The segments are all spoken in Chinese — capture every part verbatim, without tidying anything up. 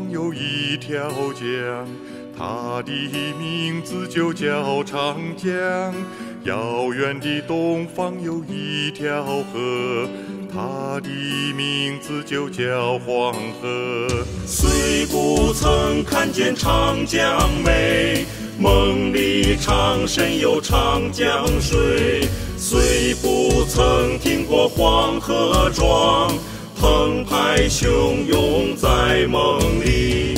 方有一条江，它的名字就叫长江。遥远的东方有一条河，它的名字就叫黄河。 虽不曾看见长江美，梦里常神游长江水。虽不曾听过黄河壮，澎湃汹涌在梦里。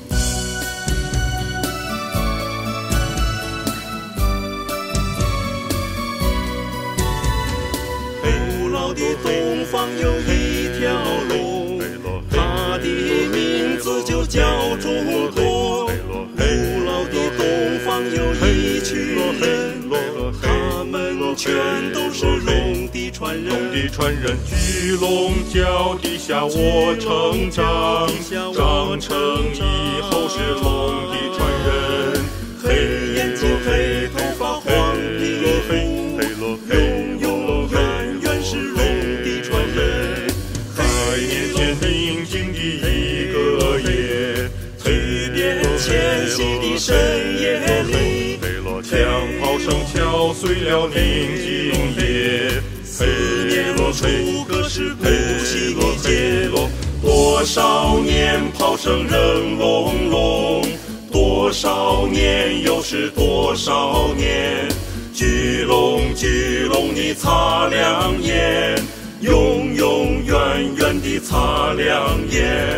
古老的东方有一条龙，它的名字就叫中国。古老的东方有一群人，他们全都是龙的传人。 龙的传人，巨龙脚底下我成长，长成以后是龙的传人。 黑眼睛，黑头发，黄皮肤，永永远远是龙的传人。 百年前宁静的一个夜， 巨变迁徙的深夜里， 枪炮声敲碎了宁静夜。 思念出个是不息的劫，多少年炮声仍隆隆，多少年又是多少年。巨龙巨龙你擦亮眼，永永远远地擦亮眼。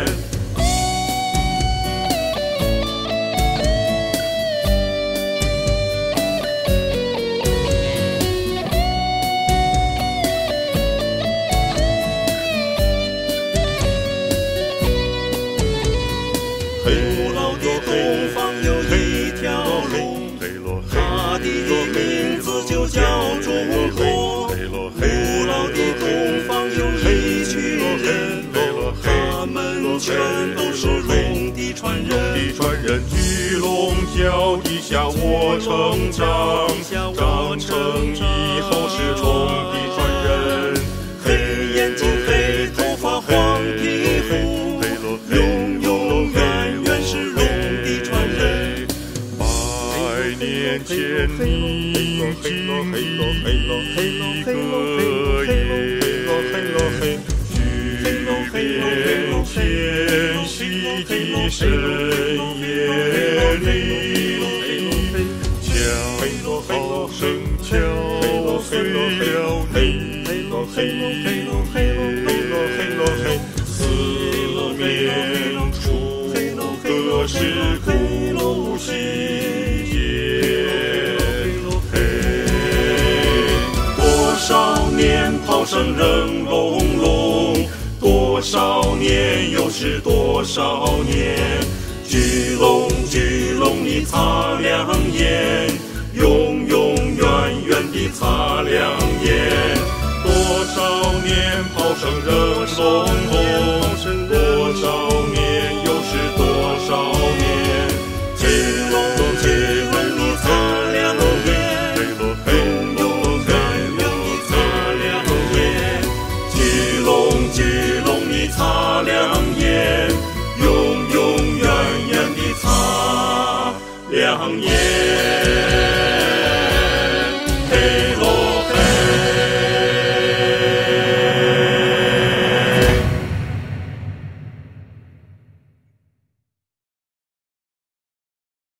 古老的东方有一条龙，它的名字就叫中国。古老的东方有一群人，他们全都是龙的传人。 传人，巨龙脚底下我成长，长成以后是龙的传人。 黑眼睛，黑头发，黄皮肤，永永远远是龙的传人。 百年前宁静的一个夜，巨变迁徙的深夜里，枪炮声敲碎了宁静夜，四面楚歌是哭兮夜。 多少年炮声仍隆隆，多少年又是多少年。巨龙巨龙你擦亮眼，永永远远地擦亮眼。 多少年炮声仍